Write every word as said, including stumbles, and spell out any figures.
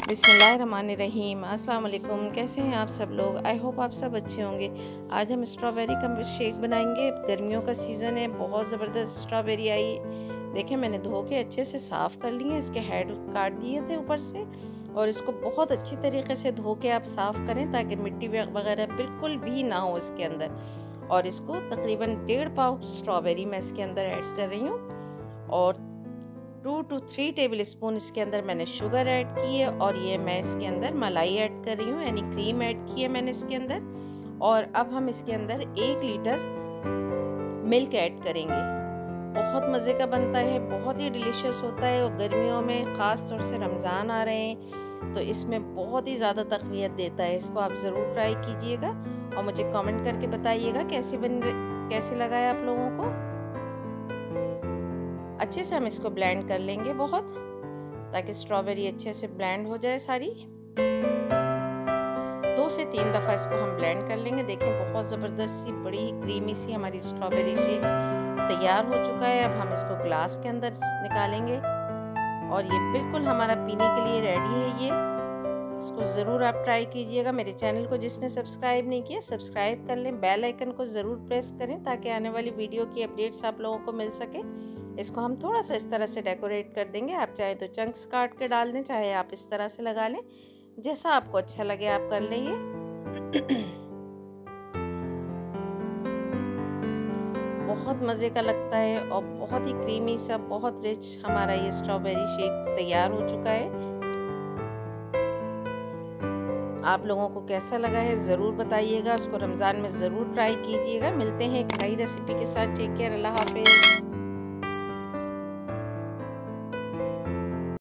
बिस्मिल्लाहिर्रहमानिर्रहीम। अस्सलाम वालेकुम। कैसे हैं आप सब लोग? आई होप आप सब अच्छे होंगे। आज हम स्ट्रॉबेरी का शेक बनाएंगे। गर्मियों का सीज़न है, बहुत ज़बरदस्त स्ट्रॉबेरी आई। देखें, मैंने धो के अच्छे से साफ़ कर लिए, इसके हेड काट दिए थे ऊपर से, और इसको बहुत अच्छी तरीके से धो के आप साफ़ करें ताकि मिट्टी वगैरह बिल्कुल भी ना हो इसके अंदर। और इसको तकरीबन डेढ़ पाव स्ट्रॉबेरी मैं इसके अंदर ऐड कर रही हूँ, और two to three tablespoon इसके अंदर मैंने शुगर ऐड की है, और ये मैं इसके अंदर मलाई ऐड कर रही हूँ, यानी क्रीम ऐड की है मैंने इसके अंदर। और अब हम इसके अंदर एक लीटर मिल्क ऐड करेंगे। बहुत मज़े का बनता है, बहुत ही डिलीशियस होता है, और गर्मियों में ख़ास तौर से रमज़ान आ रहे हैं तो इसमें बहुत ही ज़्यादा तक़वियत देता है। इसको आप ज़रूर ट्राई कीजिएगा और मुझे कमेंट करके बताइएगा कैसे बन कैसे लगा है आप लोगों को। अच्छे से हम इसको ब्लेंड कर लेंगे बहुत, ताकि स्ट्रॉबेरी अच्छे से ब्लेंड हो जाए सारी। दो से तीन दफ़ा इसको हम ब्लेंड कर लेंगे। देखें, बहुत ज़बरदस्त सी बड़ी क्रीमी सी हमारी स्ट्रॉबेरी शेक तैयार हो चुका है। अब हम इसको ग्लास के अंदर निकालेंगे, और ये बिल्कुल हमारा पीने के लिए रेडी है। ये इसको ज़रूर आप ट्राई कीजिएगा। मेरे चैनल को जिसने सब्सक्राइब नहीं किया, सब्सक्राइब कर लें, बेल आइकन को ज़रूर प्रेस करें ताकि आने वाली वीडियो की अपडेट्स आप लोगों को मिल सके। इसको हम थोड़ा सा इस तरह से डेकोरेट कर देंगे। आप चाहे तो चंक्स काट के डाल दें, चाहे आप इस तरह से लगा लें, जैसा आपको अच्छा लगे आप कर लें। ये बहुत मज़े का लगता है और बहुत ही क्रीमी सा, बहुत रिच हमारा ये स्ट्रॉबेरी शेक तैयार हो चुका है। आप लोगों को कैसा लगा है ज़रूर बताइएगा। उसको रमज़ान में ज़रूर ट्राई कीजिएगा। मिलते हैं एक नई रेसिपी के साथ। टेक केयर, अल्लाह हाफिज़।